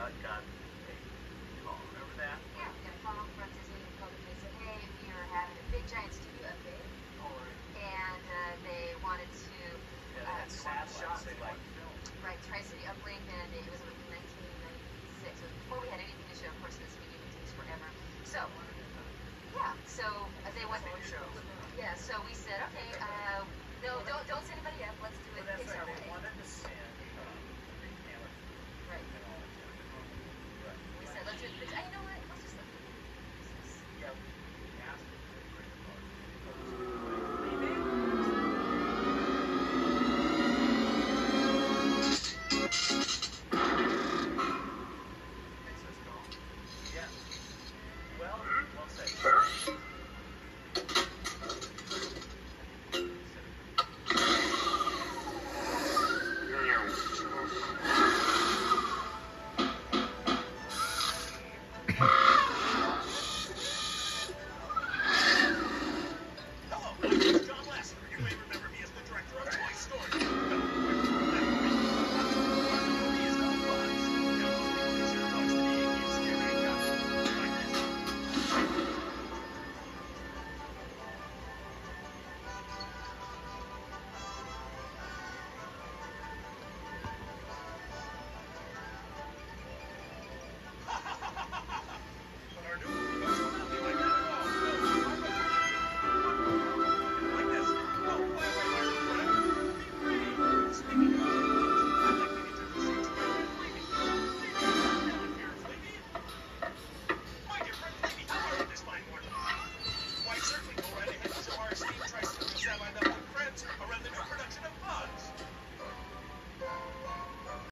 Bud got a call. Remember that? Yeah, we got a call from Disney. Called and they said, hey, we are having a big giant studio update. And they wanted to Yeah, they had satellites they like film. right, Tri-City Uplink, and it was in 1996. So before we had anything to show, of course, this medium takes forever. So yeah, so they went. Yeah, so we said, okay, no, don't send anybody up. Let's do it Well, that's Pixar right. They way. wanted to send